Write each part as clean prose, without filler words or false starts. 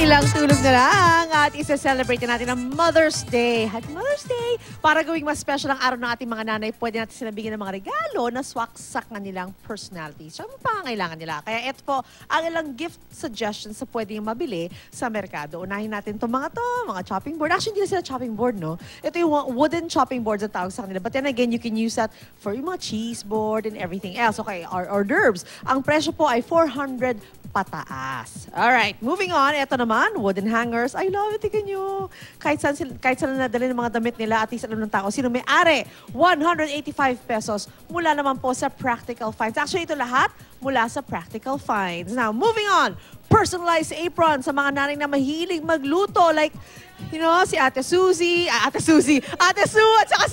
Ilang tulog na lang at isa-celebrate natin ang Mother's Day. Happy Mother's Day! Para gawing mas special ang araw ng ating mga nanay, pwede natin sila bigyan ng mga regalo na swaksak ng nilang personality. So, ang pangangailangan nila. Kaya ito po ang ilang gift suggestions sa pwede yung mabili sa merkado. Unahin natin itong mga chopping board. Actually, hindi na sila chopping board, no? Ito yung wooden chopping boards ang tawag sa kanila. But then again, you can use that for yung mga cheese board and everything else. Okay, or hors d'oeuvres. Ang presyo po ay 400 pataas. Alright, moving on. Ito naman, wooden hangers. I love it. Tignan nyo. Kahit saan nadali ng mga damit nila at least alam ng tao sino may-ari. 185 pesos mula naman po sa Practical Finds. Actually, ito lahat mula sa Practical Finds. Now, moving on. Personalized apron sa mga nanay na mahilig magluto. Like, you know, si Ate Suzy, Ate Sue, at saka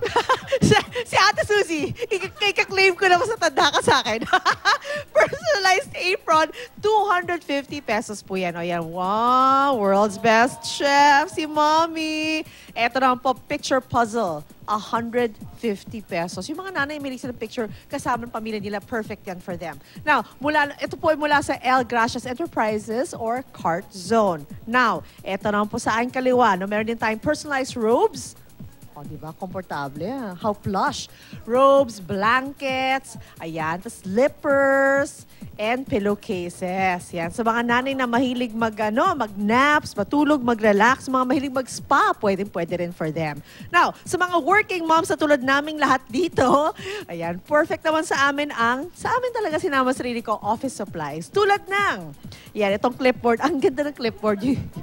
si Ate Suzy. Ika-claim ko naman sa tanda ka sa akin. Personalized apron, 250 pesos po yan. O yan, wow, world's best chef, si Mommy. Eto naman po, picture puzzle. 150 pesos. Yung mga nanay may ng picture kasama ng pamilya nila, perfect yan for them. Now, ito po ay mula sa El Gracias Enterprises or Cart Zone. Now, ito naman po sa aking kaliwa. No, meron din tayong personalized robes. O, diba? Komportable. How plush. Robes, blankets, ayan, slippers, and pillowcases. Yan. Sa mga nanay na mahilig mag-naps, matulog, mag-relax, mga mahilig mag-spa, pwede rin for them. Now, sa mga working moms na tulad naming lahat dito, ayan, perfect naman sa amin talaga sinama sarili ko, office supplies. Tulad ng, yan, itong clipboard. Ang ganda ng clipboard.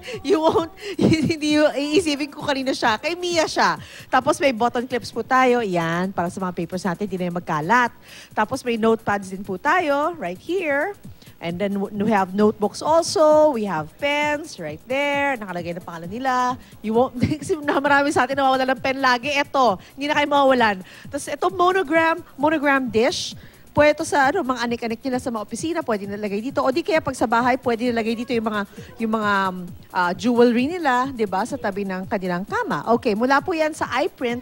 Hindi iisipin ko kanina siya. Kay Mia siya. Tapos may button clips po tayo. Yan, para sa mga papers natin, hindi na yung magkalat. Tapos may notepads din po tayo, right here. And then we have notebooks also. We have pens right there. Nakalagay na pangalan nila. You won't, kasi marami sa atin nawawala ng pen lagi. Ito, hindi na kayo mawawalan. Tapos ito monogram dish. Pwede ito sa mga anik-anik nila sa mga opisina, pwede nilagay dito. O di kaya pag sa bahay, pwede nilagay dito yung mga jewelry nila, di ba, sa tabi ng kanilang kama. Okay, mula po yan sa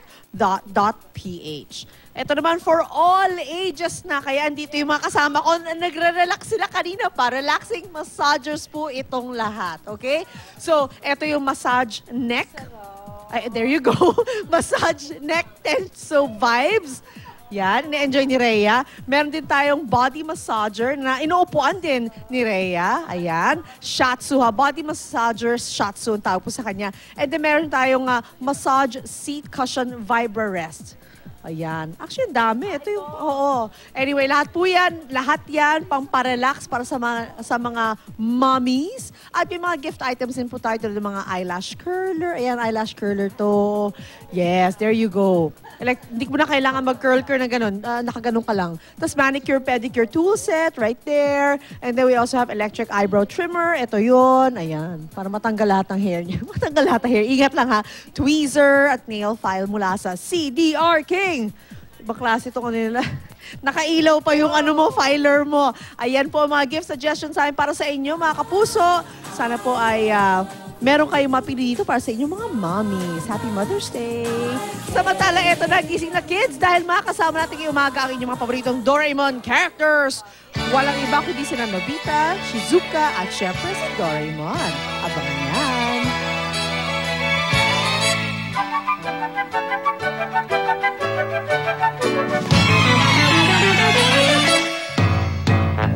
iprint.ph. Ito naman for all ages na, kaya andito yung mga kasama ko, nagre-relax sila kanina pa. Relaxing massagers po itong lahat, okay? So, ito yung massage neck. Ay, there you go. Massage neck tenso vibes. Yan, ni-enjoy ni Rhea. Meron din tayong body massager na inuupuan din ni Rhea. Ayan. Shatsu ha. Body massager, Shatsu ang tawag po sa kanya. And then meron tayong massage seat cushion Vibrarest. Ayan. Actually, ang dami. Ito yung, oo. Anyway, lahat yan, pang parelax para sa mga mommies. At may mga gift items din po tayo ng mga eyelash curler. Ayan, eyelash curler to. Yes, there you go. Like, hindi mo na kailangan mag-curl-curl na ganun. Nakaganon ka lang. Tapos manicure, pedicure tool set right there. And then we also have electric eyebrow trimmer. Ito yun. Ayan. Para matanggal lahat ng hair niya. Matanggal lahat ng hair. Ingat lang ha. Tweezer at nail file mula sa CDR King. Ibang klase itong nila. Nakailaw pa yung filer mo. Ayan po ang mga gift suggestions sa amin para sa inyo, mga kapuso. Sana po ay meron kayong mapili dito para sa inyong mga mommies. Happy Mother's Day! Samantala, eto na gising na kids dahil makakasama natin ngayong umaga ang inyong mga paboritong Doraemon characters. Walang iba kundi sina Nobita, Shizuka at syempre si Doraemon. Abangan yan!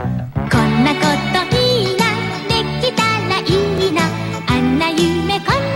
Konna kotoいいな、できたらいいな、あんな夢こんな